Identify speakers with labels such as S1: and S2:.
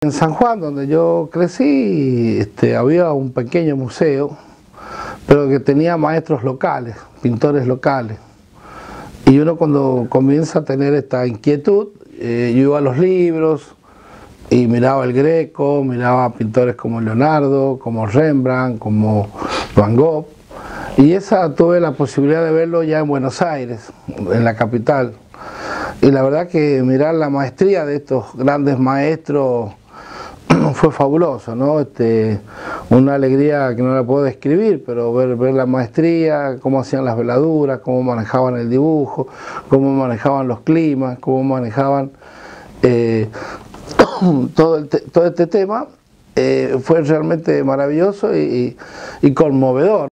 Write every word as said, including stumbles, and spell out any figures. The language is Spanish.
S1: En San Juan, donde yo crecí, este, había un pequeño museo, pero que tenía maestros locales, pintores locales. Y uno cuando comienza a tener esta inquietud, eh, yo iba a los libros y miraba el Greco, miraba pintores como Leonardo, como Rembrandt, como Van Gogh. Y esa tuve la posibilidad de verlo ya en Buenos Aires, en la capital. Y la verdad que mirar la maestría de estos grandes maestros fue fabuloso, ¿no? Este, una alegría que no la puedo describir, pero ver, ver la maestría, cómo hacían las veladuras, cómo manejaban el dibujo, cómo manejaban los climas, cómo manejaban eh, todo, el te, todo este tema, eh, fue realmente maravilloso y, y, y conmovedor.